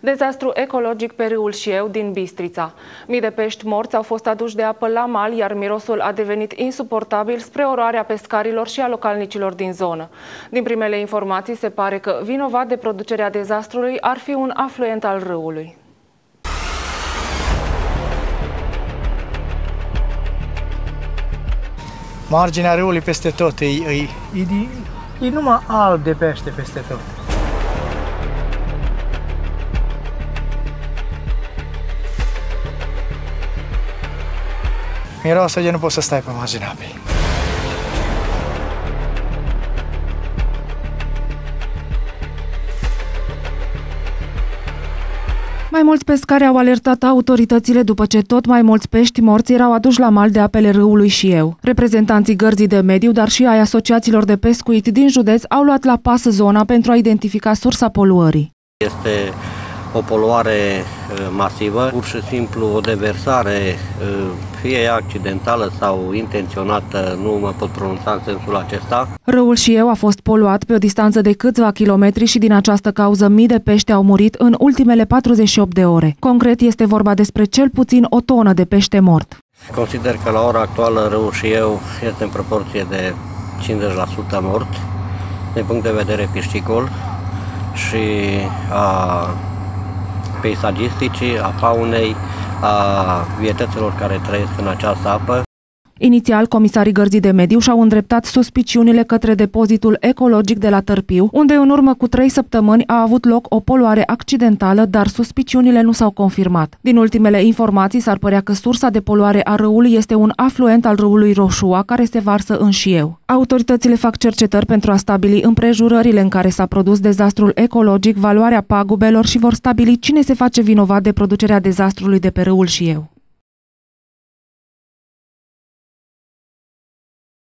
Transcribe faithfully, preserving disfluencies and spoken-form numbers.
Dezastru ecologic pe râul Șieu din Bistrița. Mii de pești morți au fost aduși de apă la mal, iar mirosul a devenit insuportabil spre oroarea pescarilor și a localnicilor din zonă. Din primele informații se pare că vinovat de producerea dezastrului ar fi un afluent al râului. Marginea râului peste tot, e, e, e, e numai alb de pește peste tot. Miroase de nu poți să stai pe marginea apei. Mai mulți pescari au alertat autoritățile după ce tot mai mulți pești morți erau aduși la mal de apele râului Șieu. Reprezentanții Gărzii de Mediu, dar și ai asociațiilor de pescuit din județ au luat la pas zona pentru a identifica sursa poluării. Este o poluare masivă, pur și simplu o deversare, fie ea accidentală sau intenționată, nu mă pot pronunța în sensul acesta. Râul Șieu a fost poluat pe o distanță de câțiva kilometri și din această cauză mii de pești au murit în ultimele patruzeci și opt de ore. Concret, este vorba despre cel puțin o tonă de pește mort. Consider că la ora actuală râul Șieu este în proporție de cincizeci la sută mort, din punct de vedere piscicol și a peisagisticii, a faunei, a vietăților care trăiesc în această apă. Inițial, comisarii Gărzii de Mediu și-au îndreptat suspiciunile către depozitul ecologic de la Târpiu, unde în urmă cu trei săptămâni a avut loc o poluare accidentală, dar suspiciunile nu s-au confirmat. Din ultimele informații s-ar părea că sursa de poluare a râului este un afluent al râului Roșua, care se varsă în Șieu. Autoritățile fac cercetări pentru a stabili împrejurările în care s-a produs dezastrul ecologic, valoarea pagubelor și vor stabili cine se face vinovat de producerea dezastrului de pe râul Șieu.